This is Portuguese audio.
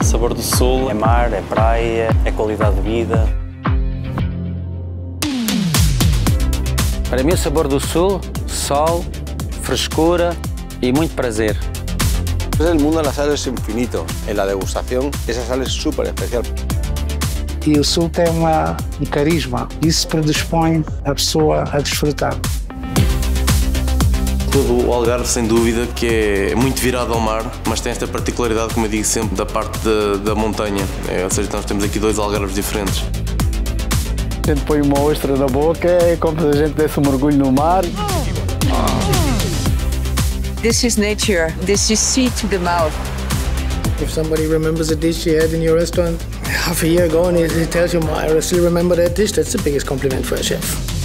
Sabor do Sul é mar, é praia, é qualidade de vida. Para mim, o Sabor do Sul, sol, frescura y muito prazer. El mundo de la sal es infinito. En la degustación, esa sal es súper especial. E o Sul tem um carisma. Isso predispõe a pessoa a desfrutar. Todo o Algarve, sem dúvida, que é muito virado ao mar, mas tem esta particularidade, como eu digo sempre, da parte da montanha. Ou seja, nós temos aqui dois Algarves diferentes. A gente põe uma ostra na boca, é como se a gente desse um mergulho no mar. This is nature. This is sea to the mouth. If somebody remembers a dish you had in your restaurant half a year ago and he tells you, I still remember that dish, that's the biggest compliment for a chef.